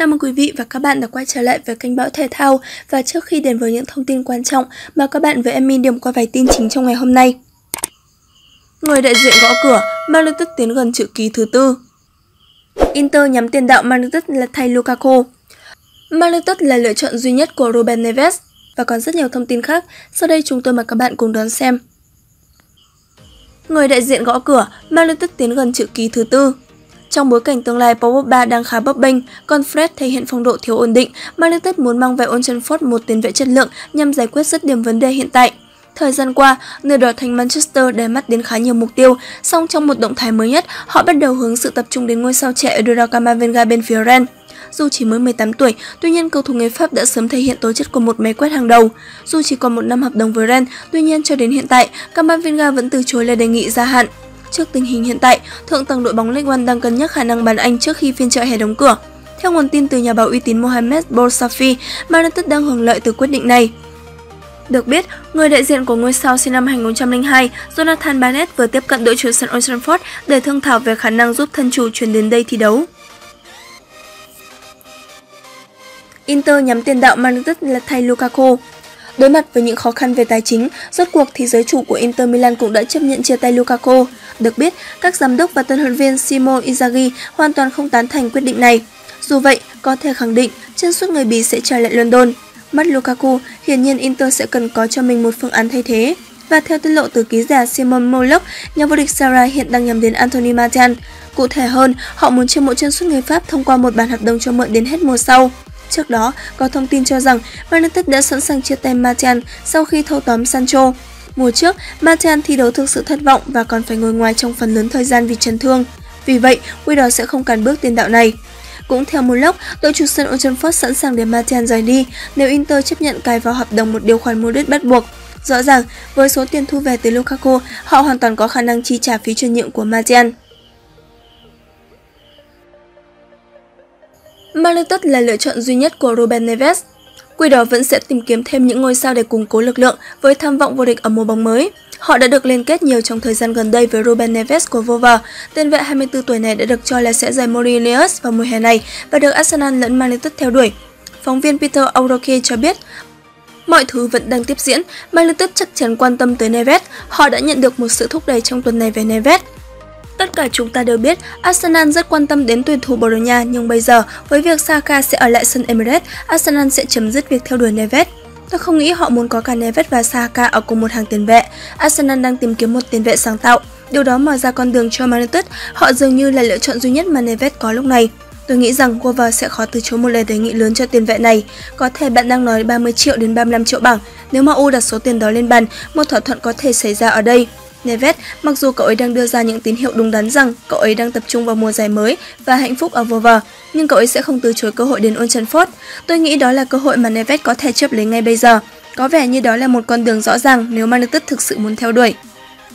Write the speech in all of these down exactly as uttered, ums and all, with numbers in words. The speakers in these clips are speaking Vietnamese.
Chào mừng quý vị và các bạn đã quay trở lại với kênh Bão Thể Thao. Và trước khi đến với những thông tin quan trọng, mời các bạn với Emin điểm qua vài tin chính trong ngày hôm nay. Người đại diện gõ cửa, Man United tiến gần chữ ký thứ tư. Inter nhắm tiền đạo Man United là thay Lukaku. Man United là lựa chọn duy nhất của Ruben Neves. Và còn rất nhiều thông tin khác, sau đây chúng tôi mời các bạn cùng đón xem. Người đại diện gõ cửa, Man United tiến gần chữ ký thứ tư. Trong bối cảnh tương lai Paul Pogba đang khá bấp bênh, còn Fred thể hiện phong độ thiếu ổn định, Man United muốn mang về Old Trafford một tiền vệ chất lượng nhằm giải quyết dứt điểm vấn đề hiện tại. Thời gian qua, người đỏ thành Manchester để mắt đến khá nhiều mục tiêu, song trong một động thái mới nhất, họ bắt đầu hướng sự tập trung đến ngôi sao trẻ Eduardo Camavinga bên phía Rennes. Dù chỉ mới mười tám tuổi, tuy nhiên cầu thủ người Pháp đã sớm thể hiện tố chất của một máy quét hàng đầu. Dù chỉ còn một năm hợp đồng với Rennes, tuy nhiên cho đến hiện tại, Camavinga vẫn từ chối lời đề nghị gia hạn. Trước tình hình hiện tại, thượng tầng đội bóng Ligue một đang cân nhắc khả năng bán anh trước khi phiên chợ hè đóng cửa. Theo nguồn tin từ nhà báo uy tín Mohamed Bousafi, Man United đang hưởng lợi từ quyết định này. Được biết, người đại diện của ngôi sao sinh năm hai nghìn không trăm lẻ hai, Jonathan Barnett vừa tiếp cận đội chủ sân Old Trafford để thương thảo về khả năng giúp thân chủ chuyển đến đây thi đấu. Inter nhắm tiền đạo Man United là thay Lukaku. Đối mặt với những khó khăn về tài chính, rốt cuộc thì giới chủ của Inter Milan cũng đã chấp nhận chia tay Lukaku. Được biết, các giám đốc và tân huấn luyện viên Simone Inzaghi hoàn toàn không tán thành quyết định này. Dù vậy, có thể khẳng định chân sút người Bỉ sẽ trở lại London. Mất Lukaku, hiển nhiên Inter sẽ cần có cho mình một phương án thay thế. Và theo tiết lộ từ ký giả Simon Moloch, nhà vô địch Sarri hiện đang nhắm đến Anthony Martial. Cụ thể hơn, họ muốn chiêu mộ chân sút người Pháp thông qua một bản hợp đồng cho mượn đến hết mùa sau. Trước đó, có thông tin cho rằng Man United đã sẵn sàng chia tay Martial sau khi thâu tóm Sancho. Mùa trước, Martial thi đấu thực sự thất vọng và còn phải ngồi ngoài trong phần lớn thời gian vì chấn thương. Vì vậy, Quỷ đỏ sẽ không cản bước tiền đạo này. Cũng theo Moloch, đội chủ sân Old Trafford sẵn sàng để Martial rời đi nếu Inter chấp nhận cài vào hợp đồng một điều khoản mua đứt bắt buộc. Rõ ràng, với số tiền thu về từ Lukaku, họ hoàn toàn có khả năng chi trả phí chuyển nhượng của Martial. Man United là lựa chọn duy nhất của Ruben Neves. Quỷ đỏ vẫn sẽ tìm kiếm thêm những ngôi sao để củng cố lực lượng với tham vọng vô địch ở mùa bóng mới. Họ đã được liên kết nhiều trong thời gian gần đây với Ruben Neves của Wolves. Tiền vệ hai mươi tư tuổi này đã được cho là sẽ rời Morelos vào mùa hè này và được Arsenal lẫn Man United theo đuổi. Phóng viên Peter Auroke cho biết, mọi thứ vẫn đang tiếp diễn, Man United chắc chắn quan tâm tới Neves. Họ đã nhận được một sự thúc đẩy trong tuần này về Neves. Tất cả chúng ta đều biết Arsenal rất quan tâm đến tuyển thủ Bồ Đào Nha, nhưng bây giờ với việc Saka sẽ ở lại sân Emirates, Arsenal sẽ chấm dứt việc theo đuổi Neves. Tôi không nghĩ họ muốn có cả Neves và Saka ở cùng một hàng tiền vệ. Arsenal đang tìm kiếm một tiền vệ sáng tạo. Điều đó mở ra con đường cho Man United. Họ dường như là lựa chọn duy nhất mà Neves có lúc này. Tôi nghĩ rằng Wolves sẽ khó từ chối một lời đề nghị lớn cho tiền vệ này. Có thể bạn đang nói ba mươi triệu đến ba mươi lăm triệu bảng. Nếu mà U đặt số tiền đó lên bàn, một thỏa thuận có thể xảy ra ở đây. Neves, mặc dù cậu ấy đang đưa ra những tín hiệu đúng đắn rằng cậu ấy đang tập trung vào mùa giải mới và hạnh phúc ở Wolves, nhưng cậu ấy sẽ không từ chối cơ hội đến Old Trafford. Tôi nghĩ đó là cơ hội mà Neves có thể chấp lấy ngay bây giờ. Có vẻ như đó là một con đường rõ ràng nếu Man United thực sự muốn theo đuổi.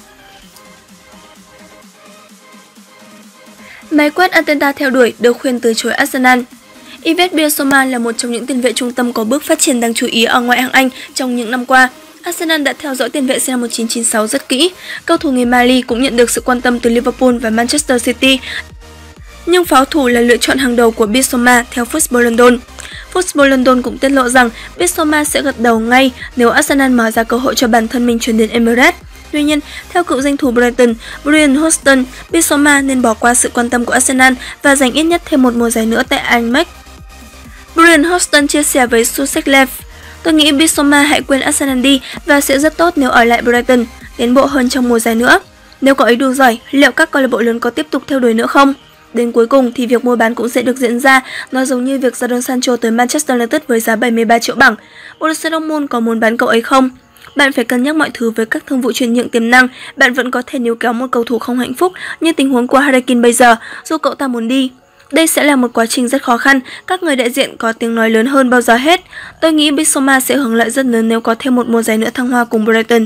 Máy quét Arteta theo đuổi, được khuyên từ chối Arsenal. Yves Bissouma là một trong những tiền vệ trung tâm có bước phát triển đáng chú ý ở ngoại hạng Anh trong những năm qua. Arsenal đã theo dõi tiền vệ sinh năm một nghìn chín trăm chín mươi sáu rất kỹ. Cầu thủ người Mali cũng nhận được sự quan tâm từ Liverpool và Manchester City. Nhưng pháo thủ là lựa chọn hàng đầu của Bissouma theo Football London. Football London cũng tiết lộ rằng Bissouma sẽ gật đầu ngay nếu Arsenal mở ra cơ hội cho bản thân mình chuyển đến Emirates. Tuy nhiên, theo cựu danh thủ Brighton, Brian Hodgson, Bissouma nên bỏ qua sự quan tâm của Arsenal và dành ít nhất thêm một mùa giải nữa tại Ajax. Brian Hodgson chia sẻ với Sussex Live: "Tôi nghĩ Bissouma hãy quên Arsenal đi và sẽ rất tốt nếu ở lại Brighton, tiến bộ hơn trong mùa giải nữa. Nếu cậu ấy đủ giỏi, liệu các câu lạc bộ lớn có tiếp tục theo đuổi nữa không? Đến cuối cùng thì việc mua bán cũng sẽ được diễn ra, nó giống như việc Jadon Sancho tới Manchester United với giá bảy mươi ba triệu bảng. Borussia Dortmund có muốn bán cậu ấy không? Bạn phải cân nhắc mọi thứ với các thương vụ chuyển nhượng tiềm năng. Bạn vẫn có thể níu kéo một cầu thủ không hạnh phúc như tình huống của Harry Kane bây giờ, dù cậu ta muốn đi. Đây sẽ là một quá trình rất khó khăn, các người đại diện có tiếng nói lớn hơn bao giờ hết. Tôi nghĩ Bissouma sẽ hưởng lợi rất lớn nếu có thêm một mùa giải nữa thăng hoa cùng Brighton."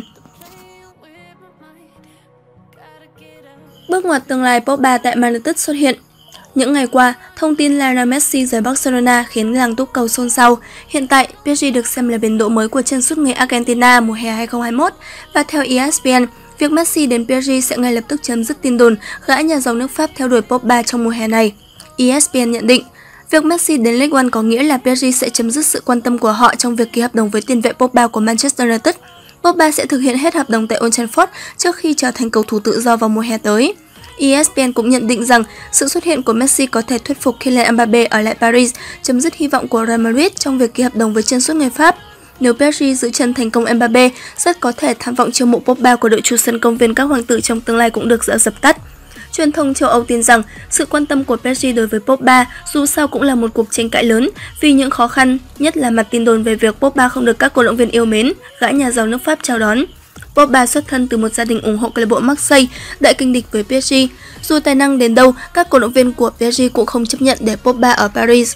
Bước ngoặt tương lai Pogba tại Man United xuất hiện. Những ngày qua, thông tin Lionel Messi rời Barcelona khiến làng túc cầu xôn xao. Hiện tại, pê ét giê được xem là biến độ mới của chân sút người Argentina mùa hè hai không hai mốt. Và theo e ét pê en, việc Messi đến pê ét giê sẽ ngay lập tức chấm dứt tin đồn gã nhà giàu nước Pháp theo đuổi Pogba trong mùa hè này. e ét pê en nhận định, Việc Messi đến League One có nghĩa là pê ét giê sẽ chấm dứt sự quan tâm của họ trong việc ký hợp đồng với tiền vệ Pogba của Manchester United. Pogba sẽ thực hiện hết hợp đồng tại Old Trafford trước khi trở thành cầu thủ tự do vào mùa hè tới. e ét pê en cũng nhận định rằng sự xuất hiện của Messi có thể thuyết phục Kylian Mbappé ở lại Paris, chấm dứt hy vọng của Real Madrid trong việc ký hợp đồng với chân sút người Pháp. Nếu pê ét giê giữ chân thành công Mbappé, rất có thể tham vọng chiêu mộ Pogba của đội chủ sân công viên các hoàng tử trong tương lai cũng được dập tắt. Truyền thông châu Âu tin rằng sự quan tâm của pê ét giê đối với Pogba dù sao cũng là một cuộc tranh cãi lớn vì những khó khăn, nhất là mặt tin đồn về việc Pogba không được các cổ động viên yêu mến, gã nhà giàu nước Pháp chào đón. Pogba xuất thân từ một gia đình ủng hộ câu lạc bộ Marseille, đại kình địch với pê ét giê. Dù tài năng đến đâu, các cổ động viên của pê ét giê cũng không chấp nhận để Pogba ở Paris.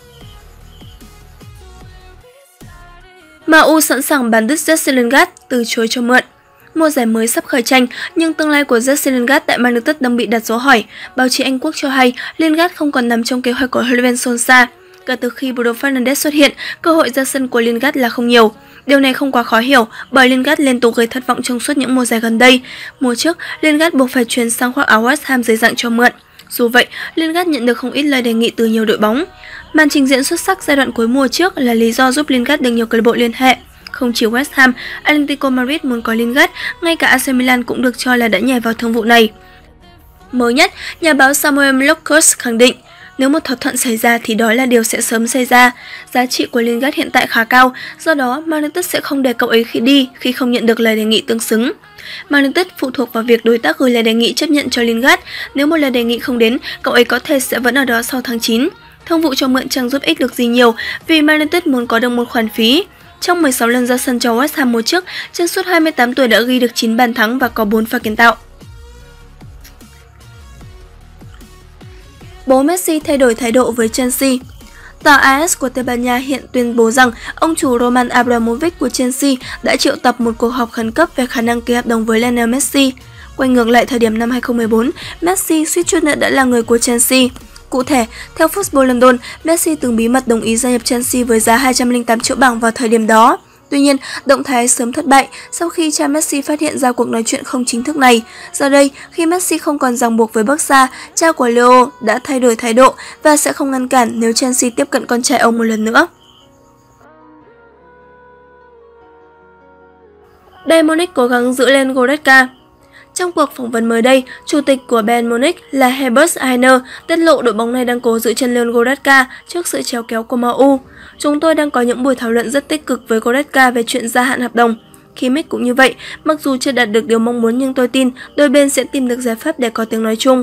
em u sẵn sàng bán đứt Jesse Lingard, từ chối cho mượn. Mùa giải mới sắp khởi tranh, nhưng tương lai của Jesse Lingard tại Man United đang bị đặt dấu hỏi. Báo chí Anh Quốc cho hay Lingard không còn nằm trong kế hoạch của huấn luyện viên Solskjaer. Kể từ khi Bruno Fernandes xuất hiện, cơ hội ra sân của Lingard là không nhiều. Điều này không quá khó hiểu bởi Lingard liên tục gây thất vọng trong suốt những mùa giải gần đây. Mùa trước, Lingard buộc phải chuyển sang khoác áo West Ham dưới dạng cho mượn. Dù vậy, Lingard nhận được không ít lời đề nghị từ nhiều đội bóng. Màn trình diễn xuất sắc giai đoạn cuối mùa trước là lý do giúp Lingard được nhiều câu lạc bộ liên hệ. Không chỉ West Ham, Atletico Madrid muốn có Lingard, ngay cả a xê Milan cũng được cho là đã nhảy vào thương vụ này. Mới nhất, nhà báo Samuel Lockhurst khẳng định, nếu một thỏa thuận xảy ra thì đó là điều sẽ sớm xảy ra. Giá trị của Lingard hiện tại khá cao, do đó Man United sẽ không để cậu ấy khi đi khi không nhận được lời đề nghị tương xứng. Man United phụ thuộc vào việc đối tác gửi lời đề nghị chấp nhận cho Lingard. Nếu một lời đề nghị không đến, cậu ấy có thể sẽ vẫn ở đó sau tháng chín. Thương vụ cho mượn chẳng giúp ích được gì nhiều vì Man United muốn có được một khoản phí. Trong mười sáu lần ra sân cho West Ham mùa trước, chân sút hai mươi tám tuổi đã ghi được chín bàn thắng và có bốn pha kiến tạo. Bố Messi thay đổi thái độ với Chelsea. Tờ a ét của Tây Ban Nha hiện tuyên bố rằng ông chủ Roman Abramovich của Chelsea đã triệu tập một cuộc họp khẩn cấp về khả năng ký hợp đồng với Lionel Messi. Quay ngược lại thời điểm năm hai không một bốn, Messi suýt chút nữa đã là người của Chelsea. Cụ thể, theo Football London, Messi từng bí mật đồng ý gia nhập Chelsea với giá hai trăm lẻ tám triệu bảng vào thời điểm đó. Tuy nhiên, động thái sớm thất bại sau khi cha Messi phát hiện ra cuộc nói chuyện không chính thức này. Giờ đây, khi Messi không còn ràng buộc với Barca, cha của Leo đã thay đổi thái độ và sẽ không ngăn cản nếu Chelsea tiếp cận con trai ông một lần nữa. Bayern Munich cố gắng giữ lên Goretzka. Trong cuộc phỏng vấn mới đây, chủ tịch của Bayern Munich là Herbert Hainer tiết lộ đội bóng này đang cố giữ chân Leon Goretzka trước sự trèo kéo của em u. Chúng tôi đang có những buổi thảo luận rất tích cực với Goretzka về chuyện gia hạn hợp đồng. Kimmich cũng như vậy, mặc dù chưa đạt được điều mong muốn nhưng tôi tin đôi bên sẽ tìm được giải pháp để có tiếng nói chung.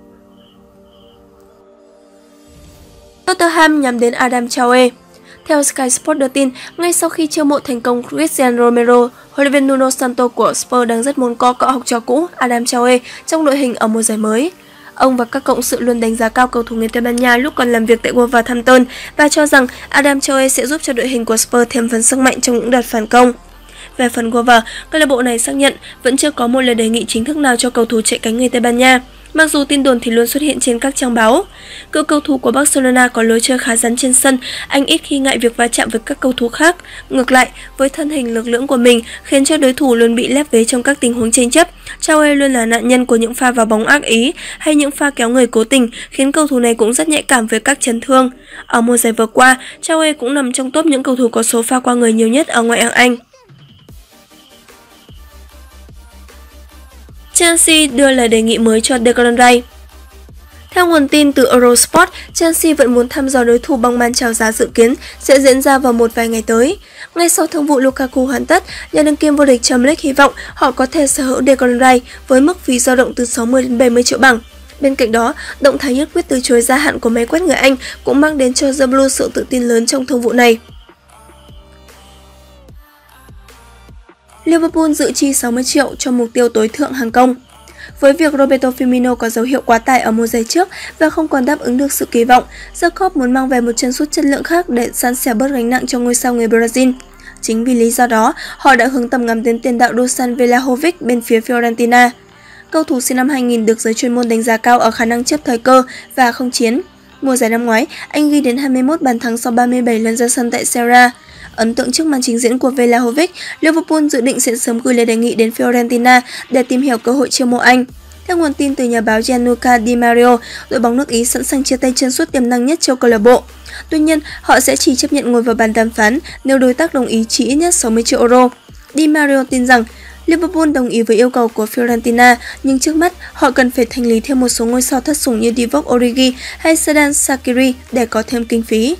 Tottenham nhắm đến Adam Traore. Theo Sky Sports đưa tin, ngay sau khi chiêu mộ thành công Cristiano Romero, huấn luyện viên Nuno Santo của Spurs đang rất muốn co cọ học trò cũ Adam Traore trong đội hình ở mùa giải mới. Ông và các cộng sự luôn đánh giá cao cầu thủ người Tây Ban Nha lúc còn làm việc tại Wolverhampton và cho rằng Adam Traore sẽ giúp cho đội hình của Spurs thêm phần sức mạnh trong những đợt phản công. Về phần Wolver, câu lạc bộ này xác nhận vẫn chưa có một lời đề nghị chính thức nào cho cầu thủ chạy cánh người Tây Ban Nha. Mặc dù tin đồn thì luôn xuất hiện trên các trang báo. Cựu cầu thủ của Barcelona có lối chơi khá rắn trên sân, anh ít khi ngại việc va chạm với các cầu thủ khác. Ngược lại, với thân hình lực lưỡng của mình khiến cho đối thủ luôn bị lép vế trong các tình huống tranh chấp. Traore luôn là nạn nhân của những pha vào bóng ác ý hay những pha kéo người cố tình, khiến cầu thủ này cũng rất nhạy cảm với các chấn thương. Ở mùa giải vừa qua, Traore cũng nằm trong top những cầu thủ có số pha qua người nhiều nhất ở ngoại hạng Anh. Chelsea đưa lời đề nghị mới cho Declan Rice. Theo nguồn tin từ Eurosport, Chelsea vẫn muốn thăm dò đối thủ bằng màn chào giá dự kiến sẽ diễn ra vào một vài ngày tới. Ngay sau thương vụ Lukaku hoàn tất, nhà đương kim vô địch Champions League hy vọng họ có thể sở hữu Declan Rice với mức phí dao động từ sáu mươi đến bảy mươi triệu bảng. Bên cạnh đó, động thái nhất quyết từ chối gia hạn của máy quét người Anh cũng mang đến cho The Blues sự tự tin lớn trong thương vụ này. Liverpool dự chi sáu mươi triệu cho mục tiêu tối thượng hàng công. Với việc Roberto Firmino có dấu hiệu quá tải ở mùa giải trước và không còn đáp ứng được sự kỳ vọng, Jacob muốn mang về một chân sút chất lượng khác để san sẻ bớt gánh nặng cho ngôi sao người Brazil. Chính vì lý do đó, họ đã hướng tầm ngắm đến tiền đạo Dusan Vlahovic bên phía Fiorentina. Cầu thủ sinh năm hai nghìn được giới chuyên môn đánh giá cao ở khả năng chấp thời cơ và không chiến. Mùa giải năm ngoái, anh ghi đến hai mươi mốt bàn thắng sau ba mươi bảy lần ra sân tại Serie A. Ấn tượng trước màn trình diễn của Vlahovic, Liverpool dự định sẽ sớm gửi lời đề nghị đến Fiorentina để tìm hiểu cơ hội chiêu mộ anh. Theo nguồn tin từ nhà báo Gianluca Di Mario, đội bóng nước Ý sẵn sàng chia tay chân sút tiềm năng nhất cho câu lạc bộ. Tuy nhiên, họ sẽ chỉ chấp nhận ngồi vào bàn đàm phán nếu đối tác đồng ý chỉ ít nhất sáu mươi triệu euro. Di Mario tin rằng Liverpool đồng ý với yêu cầu của Fiorentina, nhưng trước mắt họ cần phải thanh lý thêm một số ngôi sao thất sủng như Divock Origi hay Xherdan Shaqiri để có thêm kinh phí.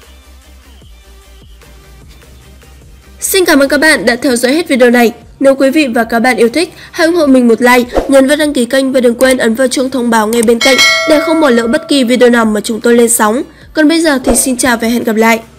Xin cảm ơn các bạn đã theo dõi hết video này. Nếu quý vị và các bạn yêu thích, hãy ủng hộ mình một like, nhấn vào đăng ký kênh và đừng quên ấn vào chuông thông báo ngay bên cạnh để không bỏ lỡ bất kỳ video nào mà chúng tôi lên sóng. Còn bây giờ thì xin chào và hẹn gặp lại.